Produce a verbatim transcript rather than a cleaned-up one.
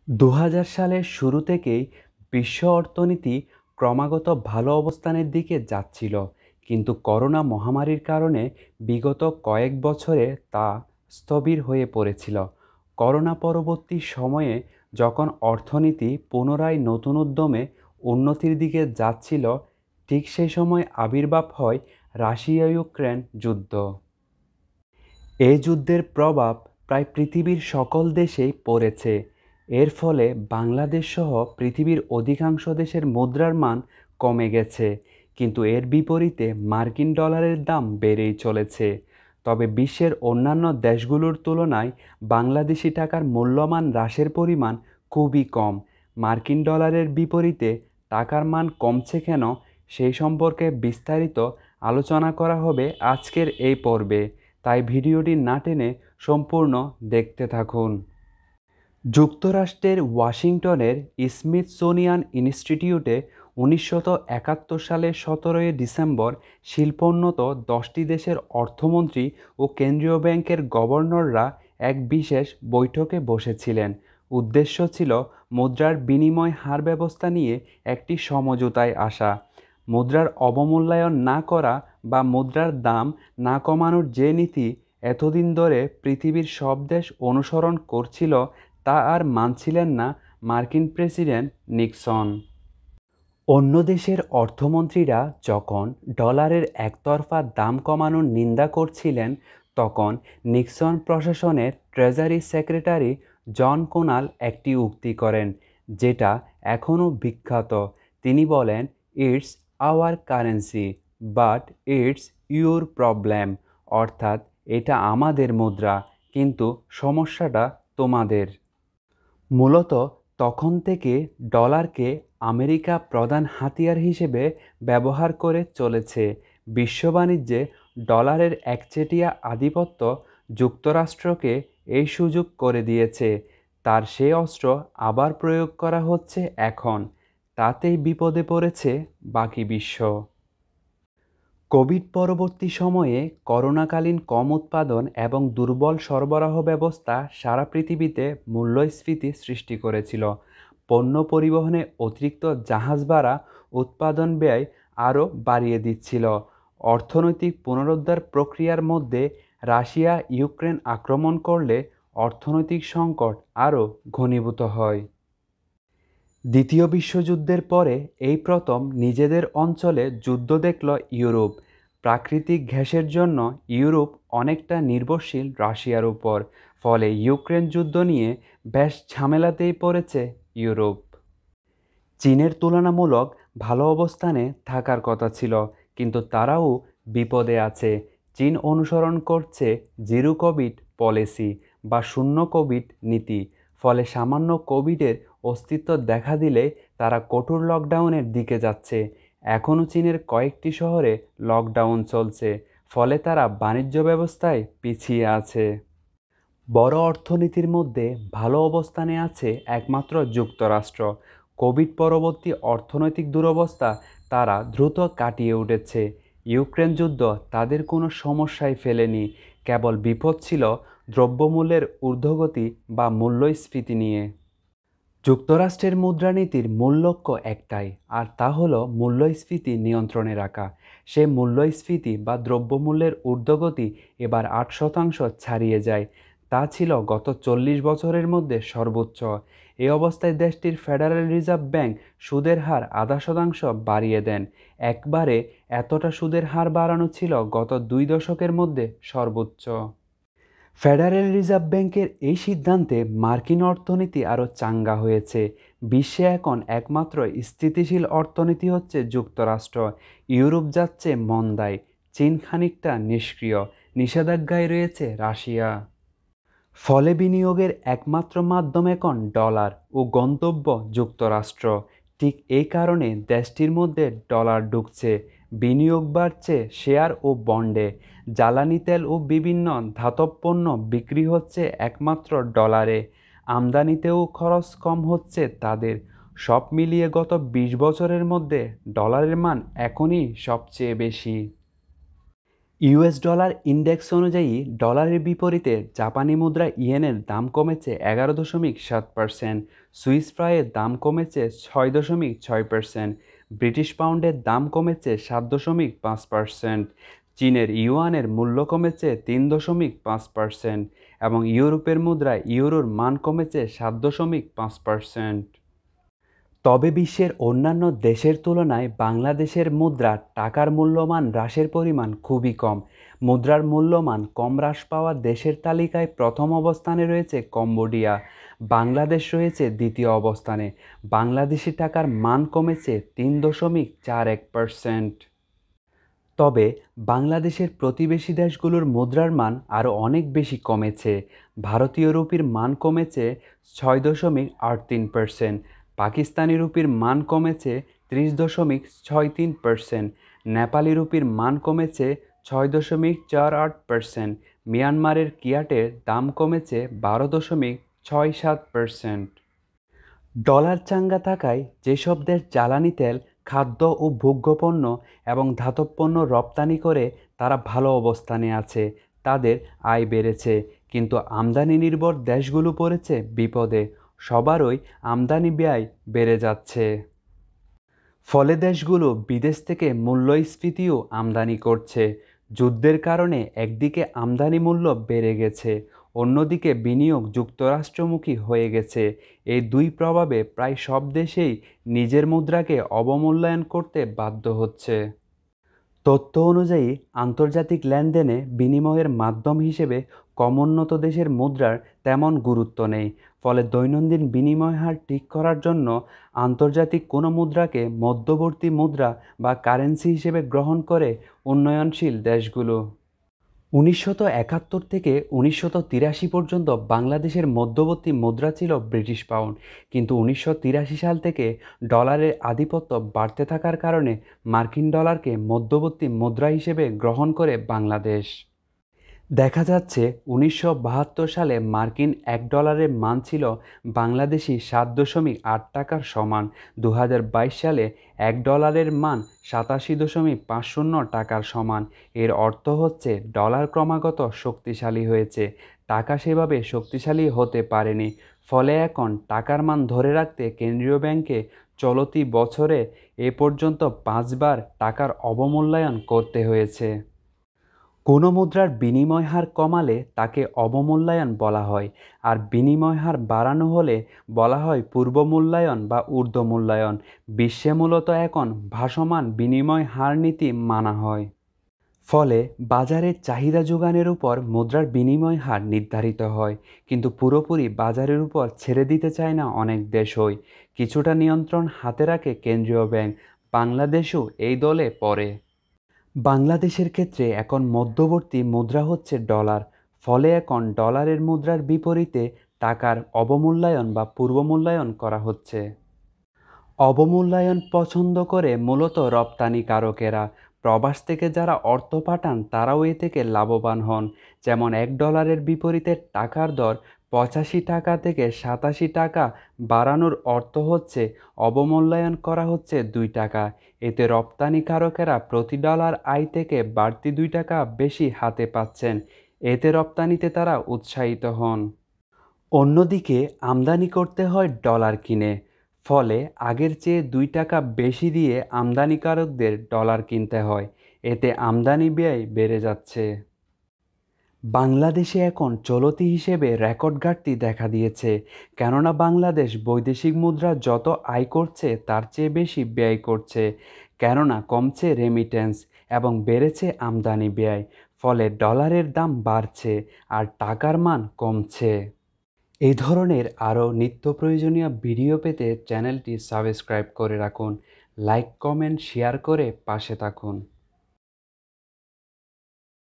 দু হাজার সালের শুরু থেকেই বিশ্ব অর্থনীতি ক্রমাগত ভালো অবস্থানের দিকে যাচ্ছিল, কিন্তু করোনা মহামারীর কারণে বিগত কয়েক বছরে তা স্থবির হয়ে পড়েছিল। করোনা পরবর্তী সময়ে যখন অর্থনীতি পুনরায় নতুন উদ্যমে উন্নতির দিকে যাচ্ছিল, ঠিক সেই সময় আবির্ভাব হয় রাশিয়া ইউক্রেন যুদ্ধ। এই যুদ্ধের প্রভাব প্রায় পৃথিবীর সকল দেশেই পড়েছে। এর ফলে বাংলাদেশ সহ পৃথিবীর অধিকাংশ দেশের মুদ্রার মান কমে গেছে, কিন্তু এর বিপরীতে মার্কিন ডলারের দাম বেড়েই চলেছে। তবে বিশ্বের অন্যান্য দেশগুলোর তুলনায় বাংলাদেশি টাকার মূল্যমান হ্রাসের পরিমাণ খুবই কম। মার্কিন ডলারের বিপরীতে টাকার মান কমছে কেন, সেই সম্পর্কে বিস্তারিত আলোচনা করা হবে আজকের এই পর্বে, তাই ভিডিওটি না টেনে সম্পূর্ণ দেখতে থাকুন। যুক্তরাষ্ট্রের ওয়াশিংটনের স্মিথসোনিয়ান ইনস্টিটিউটে উনিশশো একাত্তর সালের সতেরোই ডিসেম্বর শিল্পোন্নত দশটি দেশের অর্থমন্ত্রী ও কেন্দ্রীয় ব্যাংকের গভর্নররা এক বিশেষ বৈঠকে বসেছিলেন। উদ্দেশ্য ছিল মুদ্রার বিনিময় হার ব্যবস্থা নিয়ে একটি সমঝোতায় আসা। মুদ্রার অবমূল্যায়ন না করা বা মুদ্রার দাম না কমানোর যে নীতি এতদিন ধরে পৃথিবীর সব দেশ অনুসরণ করছিল, তা আর মানছিলেন না মার্কিন প্রেসিডেন্ট নিক্সন। অন্য দেশের অর্থমন্ত্রীরা যখন ডলারের একতরফা দাম কমানোর নিন্দা করছিলেন, তখন নিক্সন প্রশাসনের ট্রেজারি সেক্রেটারি জন কোনাল একটি উক্তি করেন, যেটা এখনও বিখ্যাত। তিনি বলেন, it's our currency but it's your problem, অর্থাৎ এটা আমাদের মুদ্রা, কিন্তু সমস্যাটা তোমাদের। মূলত তখন থেকে ডলারকে আমেরিকা প্রধান হাতিয়ার হিসেবে ব্যবহার করে চলেছে। বিশ্ব বাণিজ্যে ডলারের একচেটিয়া আধিপত্য যুক্তরাষ্ট্রকে এই সুযোগ করে দিয়েছে। তার সেই অস্ত্র আবার প্রয়োগ করা হচ্ছে এখন। তাতেই বিপদে পড়েছে বাকি বিশ্ব। কোভিড পরবর্তী সময়ে করোনাকালীন কম উৎপাদন এবং দুর্বল সরবরাহ ব্যবস্থা সারা পৃথিবীতে মূল্যস্ফীতি সৃষ্টি করেছিল। পণ্য পরিবহনে অতিরিক্ত জাহাজ ভাড়া উৎপাদন ব্যয় আরও বাড়িয়ে দিচ্ছিল। অর্থনৈতিক পুনরুদ্ধার প্রক্রিয়ার মধ্যে রাশিয়া ইউক্রেন আক্রমণ করলে অর্থনৈতিক সংকট আরও ঘনীভূত হয়। দ্বিতীয় বিশ্বযুদ্ধের পরে এই প্রথম নিজেদের অঞ্চলে যুদ্ধ দেখল ইউরোপ। প্রাকৃতিক গ্যাসের জন্য ইউরোপ অনেকটা নির্ভরশীল রাশিয়ার উপর, ফলে ইউক্রেন যুদ্ধ নিয়ে বেশ ঝামেলাতেই পড়েছে ইউরোপ। চীনের তুলনামূলক ভালো অবস্থানে থাকার কথা ছিল, কিন্তু তারাও বিপদে আছে। চীন অনুসরণ করছে জিরো কোভিড পলিসি বা শূন্য কোভিড নীতি, ফলে সামান্য কোভিডের অস্তিত্ব দেখা দিলে তারা কঠোর লকডাউনের দিকে যাচ্ছে। এখনও চীনের কয়েকটি শহরে লকডাউন চলছে, ফলে তারা বাণিজ্য ব্যবস্থায় পিছিয়ে আছে। বড় অর্থনীতির মধ্যে ভালো অবস্থানে আছে একমাত্র যুক্তরাষ্ট্র। কোভিড পরবর্তী অর্থনৈতিক দুরবস্থা তারা দ্রুত কাটিয়ে উঠেছে। ইউক্রেন যুদ্ধ তাদের কোনো সমস্যায় ফেলেনি, কেবল বিপদ ছিল দ্রব্যমূল্যের ঊর্ধ্বগতি বা মূল্যস্ফীতি নিয়ে। যুক্তরাষ্ট্রের মুদ্রানীতির মূল লক্ষ্য একটাই, আর তা হলো মূল্যস্ফীতি নিয়ন্ত্রণে রাখা। সে মূল্যস্ফীতি বা দ্রব্যমূল্যের ঊর্ধ্বগতি এবার আট শতাংশ ছাড়িয়ে যায়। তা ছিল গত চল্লিশ বছরের মধ্যে সর্বোচ্চ। এই অবস্থায় দেশটির ফেডারেল রিজার্ভ ব্যাংক সুদের হার আধা শতাংশ বাড়িয়ে দেন। একবারে এতটা সুদের হার বাড়ানো ছিল গত দুই দশকের মধ্যে সর্বোচ্চ। ফেডারেল রিজার্ভ ব্যাংকের এই সিদ্ধান্তে মার্কিন অর্থনীতি আরও চাঙ্গা হয়েছে। বিশ্বে এখন একমাত্র স্থিতিশীল অর্থনীতি হচ্ছে যুক্তরাষ্ট্র। ইউরোপ যাচ্ছে মন্দায়, চীন খানিকটা নিষ্ক্রিয়, নিষেধাজ্ঞায় রয়েছে রাশিয়া। ফলে বিনিয়োগের একমাত্র মাধ্যম এখন ডলার ও গন্তব্য যুক্তরাষ্ট্র। ঠিক এই কারণে দেশটির মধ্যে ডলার ঢুকছে, বিনিয়োগ বাড়ছে শেয়ার ও বন্ডে। জ্বালানি তেল ও বিভিন্ন ধাতব পণ্য বিক্রি হচ্ছে একমাত্র ডলারে। আমদানিতেও খরচ কম হচ্ছে তাদের। সব মিলিয়ে গত বিশ বছরের মধ্যে ডলারের মান এখনই সবচেয়ে বেশি। ইউএস ডলার ইন্ডেক্স অনুযায়ী ডলারের বিপরীতে জাপানি মুদ্রা ইয়েনের দাম কমেছে এগারো দশমিক সাত পার্সেন্ট, সুইস ফ্রাইয়ের দাম কমেছে ছয় দশমিক ছয় পার্সেন্ট, ব্রিটিশ পাউন্ডের দাম কমেছে সাত দশমিক পাঁচ পার্সেন্ট, চীনের ইউয়ানের মূল্য কমেছে তিন দশমিক পাঁচ পার্সেন্ট এবং ইউরোপের মুদ্রায় ইউরোর মান কমেছে সাত দশমিক পাঁচ পার্সেন্ট। তবে বিশ্বের অন্যান্য দেশের তুলনায় বাংলাদেশের মুদ্রা টাকার মূল্যমান হ্রাসের পরিমাণ খুবই কম। মুদ্রার মূল্যমান কম হ্রাস পাওয়া দেশের তালিকায় প্রথম অবস্থানে রয়েছে কম্বোডিয়া, বাংলাদেশ রয়েছে দ্বিতীয় অবস্থানে। বাংলাদেশি টাকার মান কমেছে তিন দশমিক চার এক পার্সেন্ট। তবে বাংলাদেশের প্রতিবেশী দেশগুলোর মুদ্রার মান আরও অনেক বেশি কমেছে। ভারতীয় রুপির মান কমেছে ছয় দশমিক আট তিন পার্সেন্ট, পাকিস্তানি রুপির মান কমেছে ত্রিশ দশমিক ছয় তিন পার্সেন্ট, নেপালি রুপির মান কমেছে ছয় দশমিক চার আট পার্সেন্ট, মিয়ানমারের কিয়াটের দাম কমেছে বারো দশমিক ছয় সাত পার্সেন্ট। ডলার চাঙ্গা থাকায় যেসব দেশ জ্বালানি তেল, খাদ্য ও ভোগ্যপণ্য এবং ধাতব পণ্য রপ্তানি করে তারা ভালো অবস্থানে আছে, তাদের আয় বেড়েছে। কিন্তু আমদানি নির্ভর দেশগুলো পড়েছে বিপদে, সবারই আমদানি ব্যয় বেড়ে যাচ্ছে। ফলে দেশগুলো বিদেশ থেকে মূল্যস্ফীতিও আমদানি করছে। যুদ্ধের কারণে একদিকে আমদানি মূল্য বেড়ে গেছে, অন্যদিকে বিনিয়োগ যুক্তরাষ্ট্রমুখী হয়ে গেছে। এই দুই প্রভাবে প্রায় সব দেশেই নিজের মুদ্রাকে অবমূল্যায়ন করতে বাধ্য হচ্ছে। তথ্য অনুযায়ী আন্তর্জাতিক লেনদেনে বিনিময়ের মাধ্যম হিসেবে কমোন্নত দেশের মুদ্রার তেমন গুরুত্ব নেই। ফলে দৈনন্দিন বিনিময় হার ঠিক করার জন্য আন্তর্জাতিক কোনো মুদ্রাকে মধ্যবর্তী মুদ্রা বা কারেন্সি হিসেবে গ্রহণ করে উন্নয়নশীল দেশগুলো। উনিশশো একাত্তর থেকে উনিশশো তিরাশি পর্যন্ত বাংলাদেশের মধ্যবর্তী মুদ্রা ছিল ব্রিটিশ পাউন্ড, কিন্তু উনিশশো তিরাশি সাল থেকে ডলারের আধিপত্য বাড়তে থাকার কারণে মার্কিন ডলারকে মধ্যবর্তী মুদ্রা হিসেবে গ্রহণ করে বাংলাদেশ। দেখা যাচ্ছে উনিশশো বাহাত্তর সালে মার্কিন এক ডলারের মান ছিল বাংলাদেশি সাত দশমিক আট টাকার সমান। দু হাজার বাইশ সালে এক ডলারের মান সাতাশি দশমিক পাঁচ শূন্য টাকার সমান। এর অর্থ হচ্ছে ডলার ক্রমাগত শক্তিশালী হয়েছে, টাকা সেভাবে শক্তিশালী হতে পারেনি। ফলে এখন টাকার মান ধরে রাখতে কেন্দ্রীয় ব্যাংকে চলতি বছরে এ পর্যন্ত পাঁচবার টাকার অবমূল্যায়ন করতে হয়েছে। কোনো মুদ্রার বিনিময় হার কমালে তাকে অবমূল্যায়ন বলা হয়, আর বিনিময় হার বাড়ানো হলে বলা হয় পূর্বমূল্যায়ন বা ঊর্ধ্বমূল্যায়ন। বিশ্বে মূলত এখন ভাসমান বিনিময় হার নীতি মানা হয়। ফলে বাজারের চাহিদা যোগানের উপর মুদ্রার বিনিময় হার নির্ধারিত হয়, কিন্তু পুরোপুরি বাজারের উপর ছেড়ে দিতে চায় না অনেক দেশই। কিছুটা নিয়ন্ত্রণ হাতে রাখে কেন্দ্রীয় ব্যাংক, বাংলাদেশও এই দলে পড়ে। বাংলাদেশের ক্ষেত্রে এখন মধ্যবর্তী মুদ্রা হচ্ছে ডলার। ফলে এখন ডলারের মুদ্রার বিপরীতে টাকার অবমূল্যায়ন বা পূর্বমূল্যায়ন করা হচ্ছে। অবমূল্যায়ন পছন্দ করে মূলত রপ্তানিকারকেরা। প্রবাস থেকে যারা অর্থ পাঠান তারাও এ থেকে লাভবান হন। যেমন এক ডলারের বিপরীতে টাকার দর পঁচাশি টাকা থেকে সাতাশি টাকা বাড়ানোর অর্থ হচ্ছে অবমূল্যায়ন করা হচ্ছে দুই টাকা। এতে রপ্তানিকারকেরা প্রতি ডলার আয় থেকে বাড়তি দুই টাকা বেশি হাতে পাচ্ছেন। এতে রপ্তানিতে তারা উৎসাহিত হন। অন্যদিকে আমদানি করতে হয় ডলার কিনে, ফলে আগের চেয়ে দুই টাকা বেশি দিয়ে আমদানিকারকদের ডলার কিনতে হয়। এতে আমদানি ব্যয় বেড়ে যাচ্ছে। বাংলাদেশে এখন চলতি হিসেবে রেকর্ড ঘাটতি দেখা দিয়েছে, কেননা বাংলাদেশ বৈদেশিক মুদ্রা যত আয় করছে তার চেয়ে বেশি ব্যয় করছে, কেননা কমছে রেমিটেন্স এবং বেড়েছে আমদানি ব্যয়। ফলে ডলারের দাম বাড়ছে আর টাকার মান কমছে। এই ধরনের আরও নিত্য প্রয়োজনীয় ভিডিও পেতে চ্যানেলটি সাবস্ক্রাইব করে রাখুন, লাইক কমেন্ট শেয়ার করে পাশে থাকুন।